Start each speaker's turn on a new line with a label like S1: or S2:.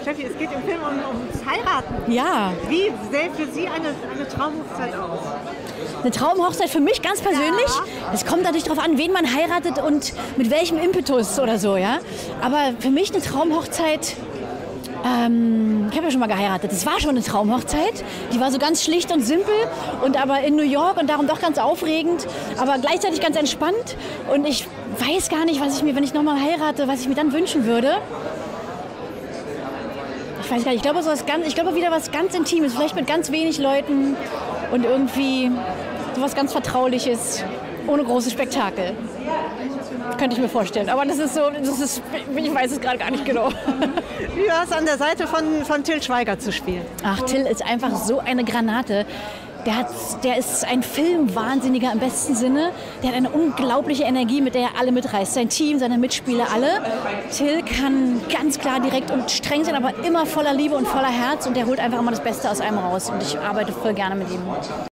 S1: Steffi, es geht im Film ums Heiraten.
S2: Ja.
S1: Wie sähe für Sie eine Traumhochzeit aus?
S2: Eine Traumhochzeit für mich ganz persönlich. Es kommt natürlich darauf an, wen man heiratet und mit welchem Impetus oder so, ja. Aber für mich eine Traumhochzeit. Ich habe ja schon mal geheiratet. Das war schon eine Traumhochzeit. Die war so ganz schlicht und simpel und aber in New York und darum doch ganz aufregend, aber gleichzeitig ganz entspannt. Und ich weiß gar nicht, was ich mir, wenn ich nochmal heirate, was ich mir dann wünschen würde. Ich weiß gar nicht. Ich glaube wieder was ganz Intimes, vielleicht mit ganz wenig Leuten und irgendwie sowas ganz Vertrauliches, ohne großes Spektakel. Könnte ich mir vorstellen. Aber ich weiß es gerade gar nicht genau.
S1: Wie war es an der Seite von Till Schweiger zu spielen?
S2: Ach, Till ist einfach so eine Granate. Der ist ein Filmwahnsinniger im besten Sinne. Der hat eine unglaubliche Energie, mit der er alle mitreißt. Sein Team, seine Mitspieler, alle. Till kann ganz klar direkt und streng sein, aber immer voller Liebe und voller Herz. Und der holt einfach immer das Beste aus einem raus. Und ich arbeite voll gerne mit ihm.